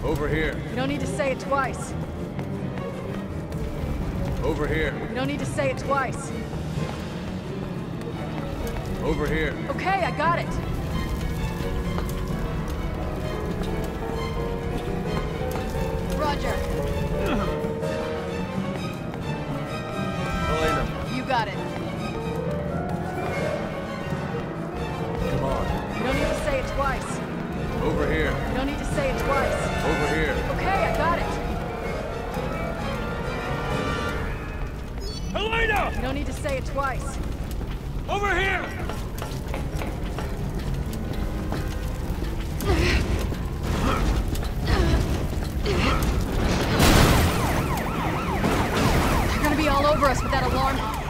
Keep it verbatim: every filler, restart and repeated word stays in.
Over here. You don't need to say it twice. Over here. You don't need to say it twice. Over here. Okay, I got it. Roger. Elena, You got it. come on. You don't need to say it twice. Over here. You don't need to say it twice. Over here. Okay, I got it. Elena! You don't need to say it twice. Over here! They're gonna be all over us with that alarm.